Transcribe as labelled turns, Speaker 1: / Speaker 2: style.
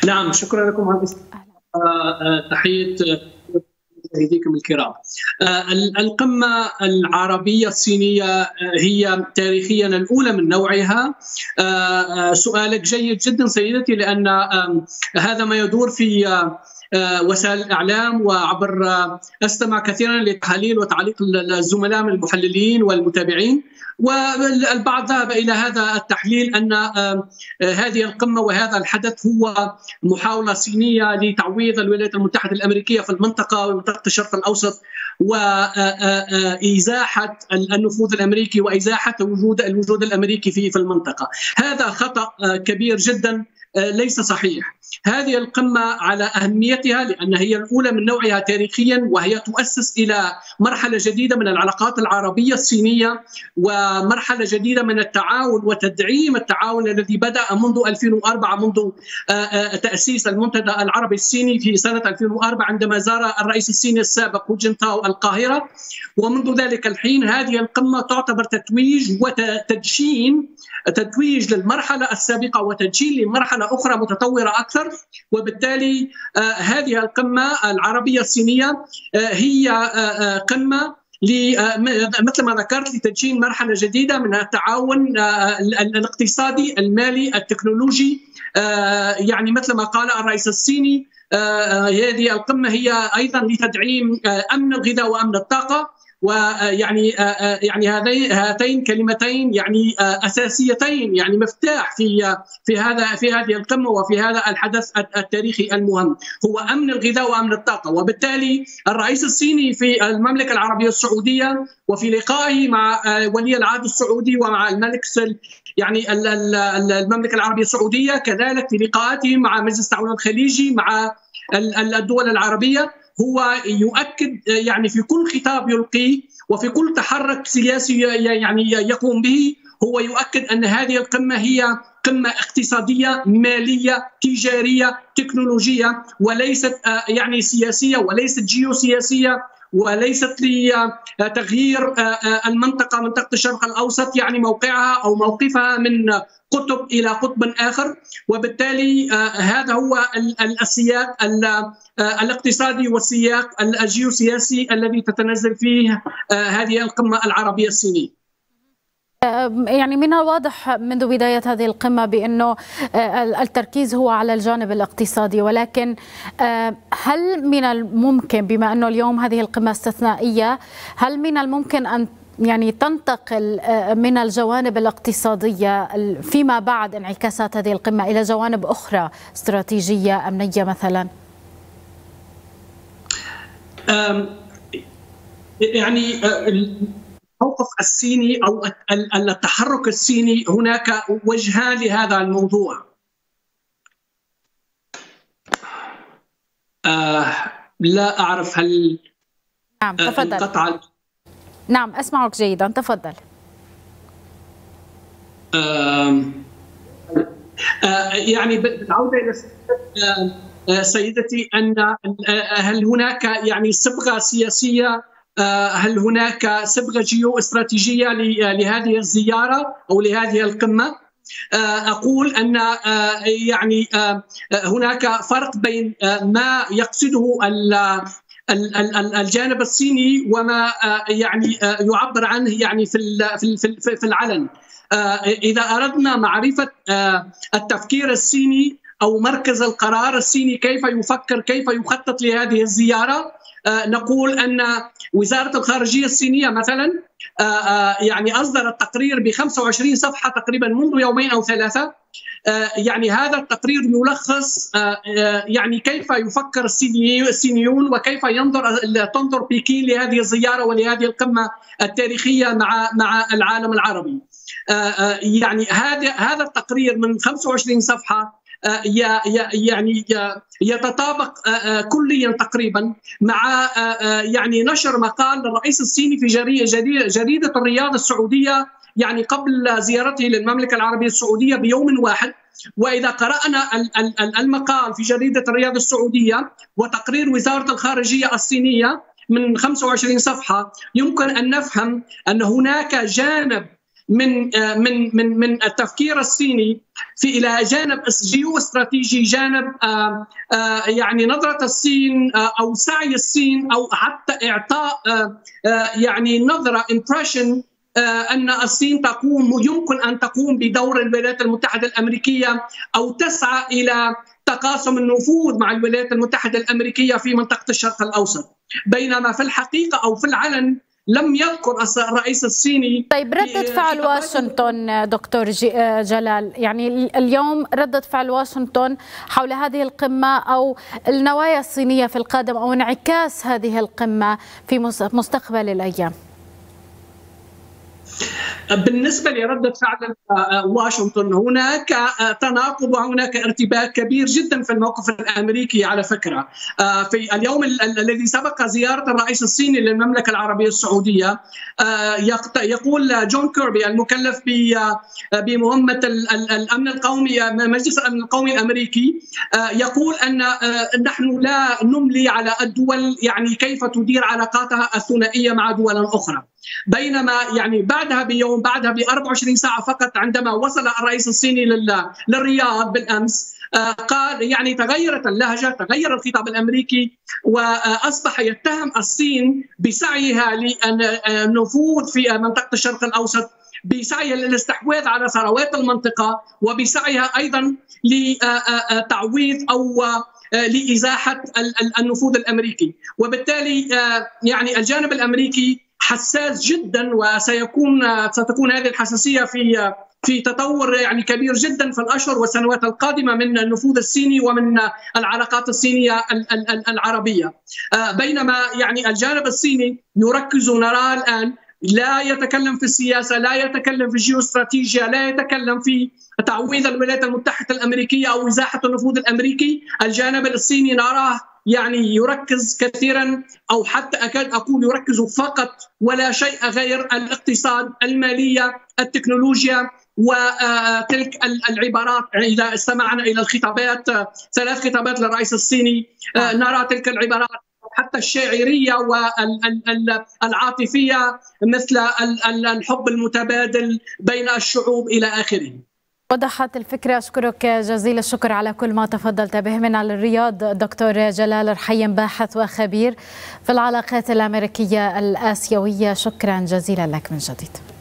Speaker 1: نعم، شكرا لكم على تحية مشاهديكم الكرام. القمة العربية الصينية هي تاريخيا الأولى من نوعها. سؤالك جيد جدا سيدتي، لأن هذا ما يدور في وسائل الإعلام وعبر أستمع كثيرا لتحاليل وتعليق الزملاء من المحللين والمتابعين، والبعض ذهب إلى هذا التحليل أن هذه القمة وهذا الحدث هو محاولة صينية لتعويض الولايات المتحدة الأمريكية في المنطقة ومنطقة الشرق الأوسط، وإزاحة النفوذ الأمريكي وإزاحة الوجود الأمريكي في المنطقة. هذا خطأ كبير جدا، ليس صحيح. هذه القمة على أهميتها لأن هي الأولى من نوعها تاريخيا، وهي تؤسس إلى مرحلة جديدة من العلاقات العربية الصينية، ومرحلة جديدة من التعاون وتدعيم التعاون الذي بدأ منذ 2004، منذ تأسيس المنتدى العربي الصيني في سنة 2004 عندما زار الرئيس الصيني السابق هو جنتاو القاهرة. ومنذ ذلك الحين هذه القمة تعتبر تتويج وتدشين، تتويج للمرحلة السابقة وتدشين لمرحلة أخرى متطورة أكثر. وبالتالي هذه القمة العربية الصينية هي قمة مثل ما ذكرت لتدشين مرحلة جديدة من التعاون الاقتصادي المالي التكنولوجي. يعني مثل ما قال الرئيس الصيني، هذه القمة هي أيضا لتدعيم أمن الغذاء وأمن الطاقة. ويعني هاتين كلمتين يعني اساسيتين، يعني مفتاح في هذه القمه وفي هذا الحدث التاريخي المهم، هو امن الغذاء وامن الطاقه. وبالتالي الرئيس الصيني في المملكه العربيه السعوديه وفي لقائه مع ولي العهد السعودي ومع الملك يعني المملكه العربيه السعوديه، كذلك في لقاءاته مع مجلس التعاون الخليجي مع الدول العربيه، هو يؤكد يعني في كل خطاب يلقيه وفي كل تحرك سياسي يعني يقوم به، هو يؤكد أن هذه القمة هي قمة اقتصادية مالية تجارية تكنولوجية، وليست يعني سياسية وليست جيوسياسية وليست لتغيير منطقة الشرق الأوسط، يعني موقعها أو موقفها من قطب إلى قطب آخر. وبالتالي هذا هو السياق الاقتصادي والسياق الجيوسياسي الذي تتنزل فيه هذه القمة العربية الصينية.
Speaker 2: يعني من الواضح منذ بداية هذه القمة بأنه التركيز هو على الجانب الاقتصادي، ولكن هل من الممكن، بما أنه اليوم هذه القمة استثنائية، هل من الممكن أن يعني تنتقل من الجوانب الاقتصادية فيما بعد انعكاسات هذه القمة إلى جوانب أخرى استراتيجية أمنية مثلا؟
Speaker 1: يعني الموقف الصيني أو التحرك الصيني هناك وجهان لهذا الموضوع. لا أعرف هل
Speaker 2: نعم تفضل. نعم أسمعك جيدا، تفضل.
Speaker 1: يعني بالعودة إلى سيدتي، أن هل هناك يعني صبغة سياسية، هل هناك صبغة جيو استراتيجية لهذه الزيارة أو لهذه القمة؟ أقول أن يعني هناك فرق بين ما يقصده الجانب الصيني وما يعني يعبر عنه يعني في العلن. إذا أردنا معرفة التفكير الصيني أو مركز القرار الصيني كيف يفكر، كيف يخطط لهذه الزيارة، نقول أن وزارة الخارجية الصينية مثلا يعني أصدرت تقرير ب25 صفحة تقريبا منذ يومين أو ثلاثة. يعني هذا التقرير يلخص يعني كيف يفكر الصينيون وكيف تنظر بكين لهذه الزيارة ولهذه القمة التاريخية مع العالم العربي. يعني هذا التقرير من 25 صفحة يعني يتطابق كليا تقريبا مع يعني نشر مقال للرئيس الصيني في جريدة الرياض السعودية يعني قبل زيارته للمملكة العربية السعودية بيوم واحد. وإذا قرأنا المقال في جريدة الرياض السعودية وتقرير وزارة الخارجية الصينية من 25 صفحة، يمكن أن نفهم أن هناك جانب من التفكير الصيني في الى جانب جيو استراتيجي، جانب يعني نظره الصين او سعي الصين او حتى اعطاء يعني نظره امبريشن أن الصين يمكن أن تقوم بدور الولايات المتحدة الأمريكية أو تسعى إلى تقاسم النفوذ مع الولايات المتحدة الأمريكية في منطقة الشرق الأوسط، بينما في الحقيقة أو في العلن لم يذكر الرئيس الصيني.
Speaker 2: طيب ردة فعل واشنطن دكتور جلال، يعني اليوم ردة فعل واشنطن حول هذه القمة أو النوايا الصينية في القادم أو انعكاس هذه القمة في مستقبل الأيام؟
Speaker 1: بالنسبة لردة فعل واشنطن هناك تناقض وهناك ارتباك كبير جدا في الموقف الأمريكي. على فكرة في اليوم الذي سبق زيارة الرئيس الصيني للمملكة العربية السعودية، يقول جون كيربي المكلف بمهمة الأمن القومي مجلس الأمن القومي الأمريكي، يقول أن نحن لا نملي على الدول يعني كيف تدير علاقاتها الثنائية مع دول أخرى. بينما يعني بعدها بيوم، بعدها ب 24 ساعة فقط، عندما وصل الرئيس الصيني للرياض بالأمس، قال يعني تغيرت اللهجة، تغير الخطاب الأمريكي، وأصبح يتهم الصين بسعيها للنفوذ في منطقة الشرق الأوسط، بسعيها للاستحواذ على ثروات المنطقة، وبسعيها أيضا لتعويض أو لإزاحة النفوذ الأمريكي. وبالتالي يعني الجانب الأمريكي حساس جدا، ستكون هذه الحساسية في تطور يعني كبير جدا في الأشهر والسنوات القادمة من النفوذ الصيني ومن العلاقات الصينية العربية. بينما يعني الجانب الصيني يركز، نراه الآن، لا يتكلم في السياسة، لا يتكلم في الجيوستراتيجيا، لا يتكلم في تعويض الولايات المتحدة الأمريكية أو إزاحة النفوذ الأمريكي. الجانب الصيني نراه يعني يركز كثيرا، أو حتى أكاد أقول يركز فقط ولا شيء غير الاقتصاد، المالية، التكنولوجيا، وتلك العبارات. إذا استمعنا إلى الخطابات، 3 خطابات للرئيس الصيني، نرى تلك العبارات حتى الشاعرية والعاطفية، مثل الحب المتبادل بين الشعوب إلى آخره.
Speaker 2: وضحت الفكرة. أشكرك جزيل الشكر على كل ما تفضلت به من الرياض دكتور جلال رحيم، باحث وخبير في العلاقات الأمريكية الآسيوية. شكرا جزيلا لك من جديد.